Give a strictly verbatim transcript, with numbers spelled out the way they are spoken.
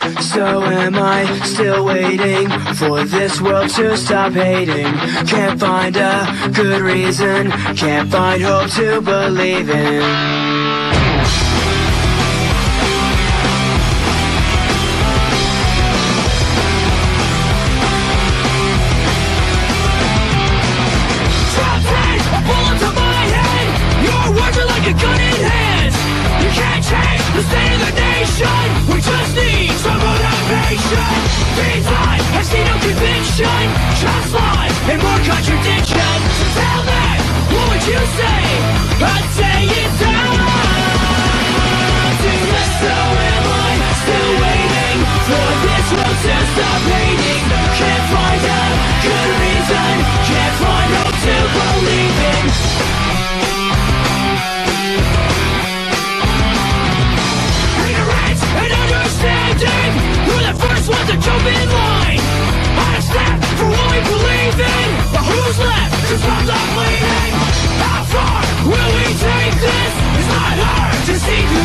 So am I still waiting for this world to stop hating? Can't find a good reason, can't find hope to believe in. A gun in hand, you can't change the state of the nation. We just need some motivation. These lies, I see no conviction, just lies and more contradiction. So tell me, what would you say? I'd say it's time to let. So am I still waiting for this world to stop hating? Can't find a good reason, can't find hope to believe in. We're the first ones to jump in line. On a step for what we believe in. But who's left to stop the bleeding? How far will we take this? It's not hard to see.